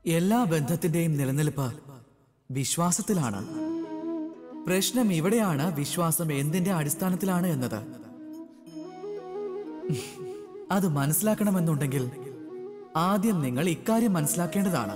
എല്ലാ ബന്ധത്തിന്റെയും നിലനിൽപ്പ് വിശ്വാസത്തിലാണ്. പ്രശ്നം ഇവിടെയാണ് വിശ്വാസം എന്തിന്റെ അടിസ്ഥാനത്തിലാണ് എന്നത്. അത് മനസ്സിലാക്കണമെന്നുണ്ടെങ്കിൽ ആദ്യം നിങ്ങൾ ഇക്കാര്യം മനസ്സിലാക്കേണ്ടതാണ്.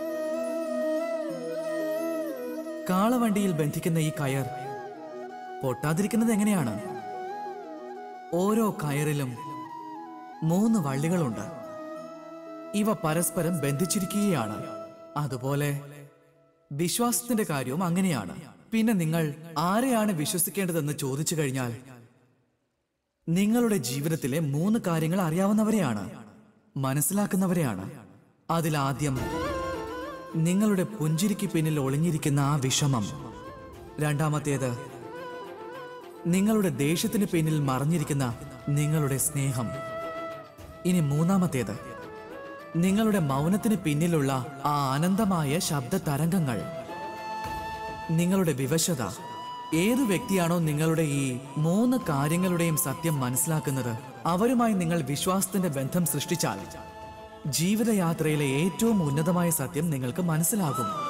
കാളവണ്ടിയിൽ ബന്ധിക്കുന്ന ഈ കയർ പൊട്ടാതിരിക്കുന്നത് എങ്ങനെയാണ്? ഓരോ കയറിലും 3 വള്ളികളുണ്ട്. ഇവ പരസ്പരം ബന്ധിച്ചിരിക്കുകയാണ്. അതുപോലെ വിശ്വാസത്തിന്റെ കാര്യവും അങ്ങനെയാണ്. പിന്നെ നിങ്ങൾ ആരെയാണ് വിശ്വസിക്കേണ്ടതെന്ന് ചോദിച്ചു കഴിഞ്ഞാൽ നിങ്ങളുടെ ജീവിതത്തിലെ 3 കാര്യങ്ങൾ അറിയാവുന്നവരെയാണ്, മനസ്സിലാക്കുന്നവരെയാണ്. അതിലാദ്യം നിങ്ങളുടെ പുഞ്ചിരിക്ക് പിന്നിൽ ഒളിഞ്ഞിരിക്കുന്ന ആ വിഷമം. രണ്ടാമത്തേത് നിങ്ങളുടെ ദേഷ്യത്തിന് പിന്നിൽ മറഞ്ഞിരിക്കുന്ന നിങ്ങളുടെ സ്നേഹം. ഇനി മൂന്നാമത്തേത് നിങ്ങളുടെ മൗനത്തിന് പിന്നിലുള്ള ആ അനന്തമായ ശബ്ദ തരംഗങ്ങൾ. നിങ്ങളുടെ വിവശത. ഏതു വ്യക്തിയാണോ നിങ്ങളുടെ ഈ 3 കാര്യങ്ങളുടെയും സത്യം മനസ്സിലാക്കുന്നത്, അവരുമായി നിങ്ങൾ വിശ്വാസത്തിന്റെ ബന്ധം സൃഷ്ടിച്ചാൽ ജീവിതയാത്രയിലെ ഏറ്റവും ഉന്നതമായ സത്യം നിങ്ങൾക്ക് മനസ്സിലാകും.